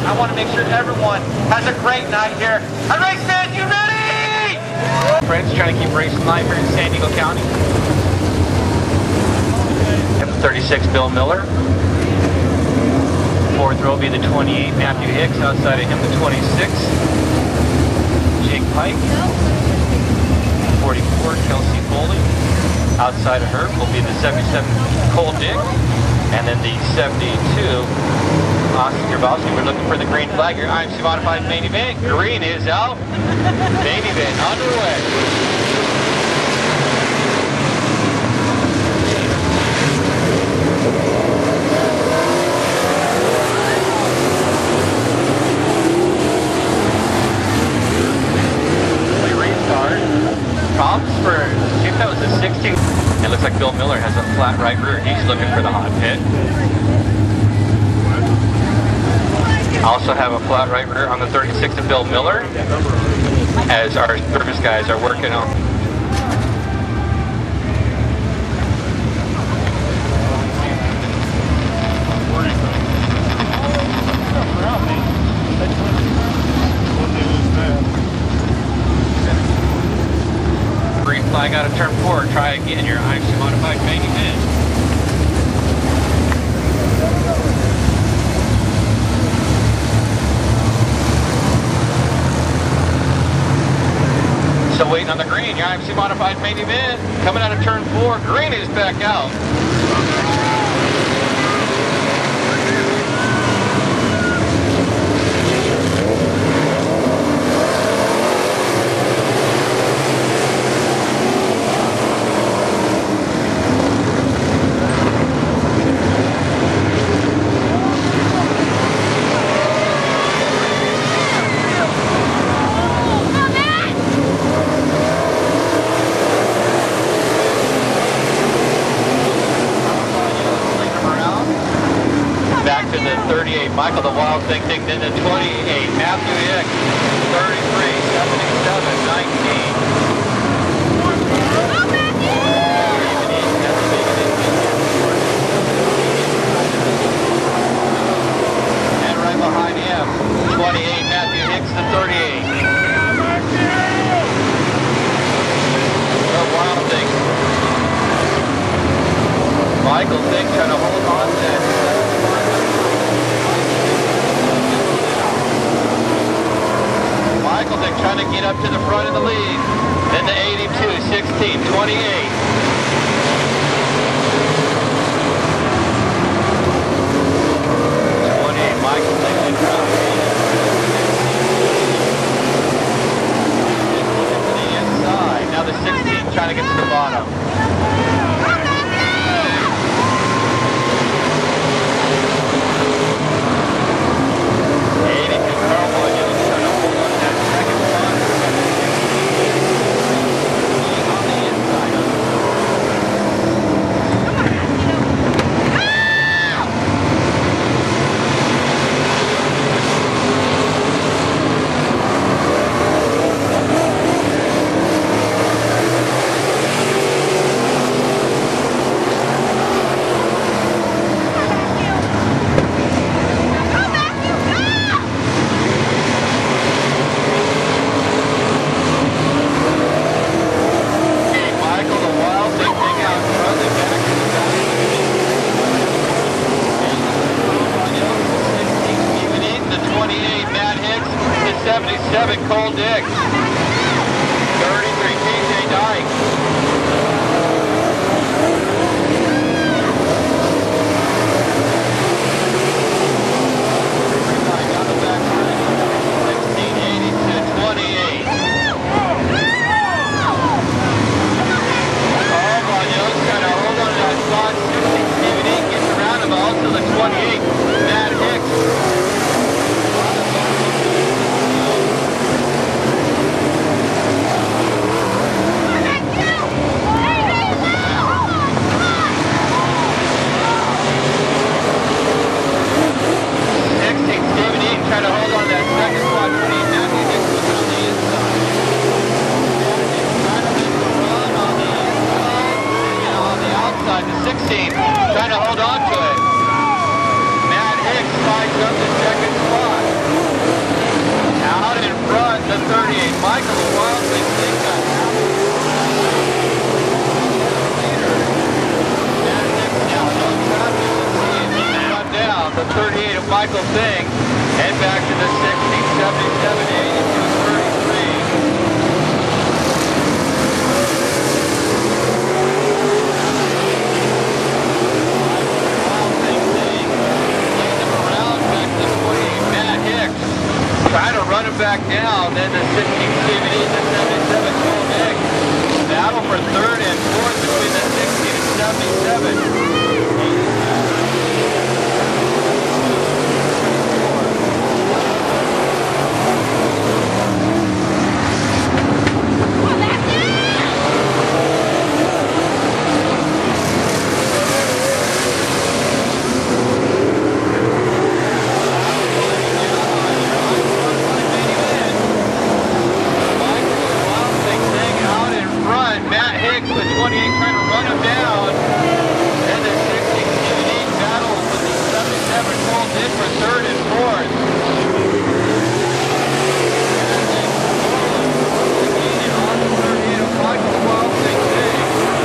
I want to make sure everyone has a great night here. All right, fans, you ready? Friends, trying to keep racing live here in San Diego County. M36 Bill Miller. Fourth row will be the 28 Matthew Hicks. Outside of him, the 26 Jake Pike. 44 Kelsey Foley. Outside of her will be the 77 Cole Dick. And then the 72 Austin Grabowski. We're looking for the green flag here. IMC Modified main event. Green is out. Main event underway. Problems for, I think that was a 16. It looks like Bill Miller has a flat right rear. He's looking for the hot pit. Also have a flat right rear on the 36 of Bill Miller as our service guys are working on. Green flag out of turn 4. Try again your IMC Modified main event. So waiting on the green, your IMC Modified main event. Coming out of turn 4. Green is back out. Michael the Wild Thing Thing, then the 28, Matthew Hicks, 33, 77, 19. And right behind him, 28, Matthew Hicks, the 38. The Wild Thing. Michael Thing trying to hold on to that. Michael Dick trying to get up to the front of the lead. Then the 82, 16, 28. Michael Dick in front. To the inside. Now the 16 trying to get to the bottom. Cole Dick, 33, TJ Dyke. Michael Thing. Head back to the 60, 77, 82, 33. Trying to run him back down, then the 16 CVD, the 77 Cole Dick. Battle for third and fourth between the 60 and 77. The 28 trying to run him down, and the 60 CVD battles with the 77 Cole Dick for third and fourth. And on the 38 of Michael Wild Thing Thing.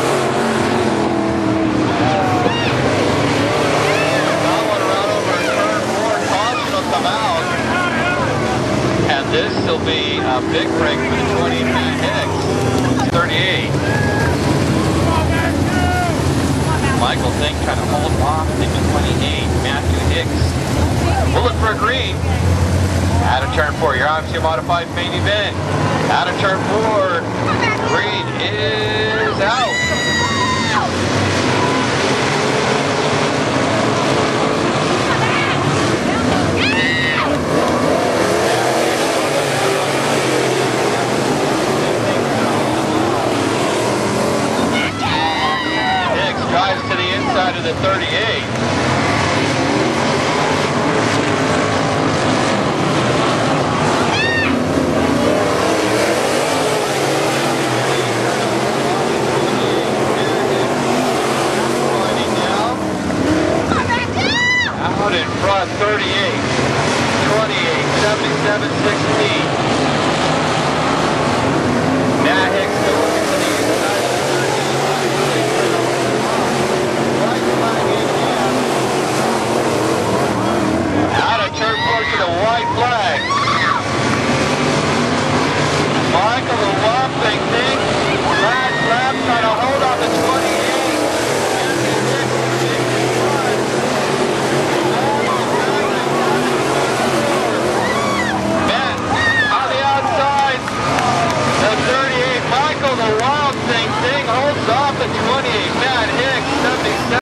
That one around over turn 4, caution will come out. And this will be a big break for the 20 Matt Hicks. 38. Michael Thing trying to hold off the 28, Matthew Hicks. We'll look for a green. Out of turn 4, your IMCA modified main event. Out of turn 4, green is out. Drives to the inside of the 38. Out in front, 38, 28, 77, 16. Matt Hicks still looking to the inside. Out of turn 4 to the white flag. Michael the Wild Thing Thing. Last lap trying to hold on to 28. Matt on the outside. The 38. Michael the Wild Thing Thing holds off the 28. Matt Hicks 77.